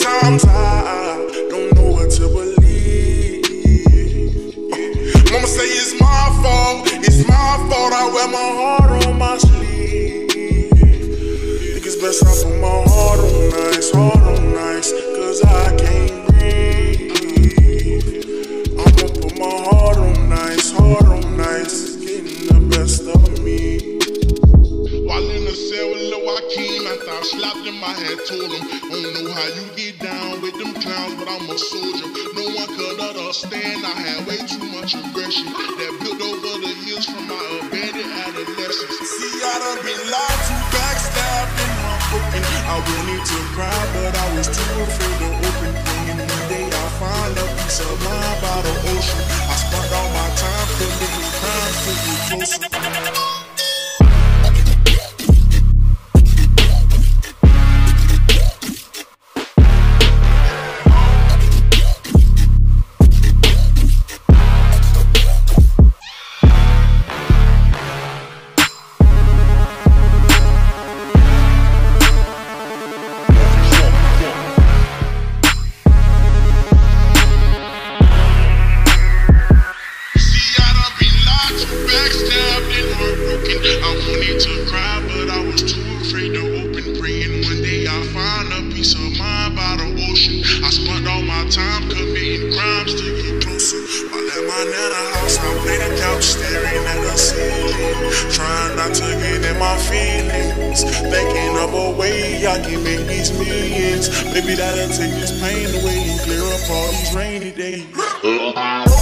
Sometimes I don't know what to believe. Mama say it's my fault, it's my fault. I wear my heart on my sleeve. Think it's best I put my heart on nice, cause I can't breathe. I'ma put my heart on nice, getting the best of me. While in the cell with Lil Joaquin, after I slapped him, I had told him, I don't know how you get down with them clowns, but I'm a soldier. No one could understand, I had way too much aggression that built over the years from my abandoned adolescence. See, I done been lied to, backstabbed in my broken. I wanted to cry, but I was too afraid to open. Praying one day I'll find a peace of mind by the ocean. I spent all my time committing crimes to get closer. Backstabbed and heartbroken. I wanted to cry, but I was too afraid to open. Praying one day I'll find a peace of mind by the ocean. I spent all my time committing crimes to get closer. While at my nana house, I played the couch, staring at the ceiling, trying not to get in my feelings, thinking of a way I can make these millions. Maybe that'll take this pain away and clear up all these rainy days.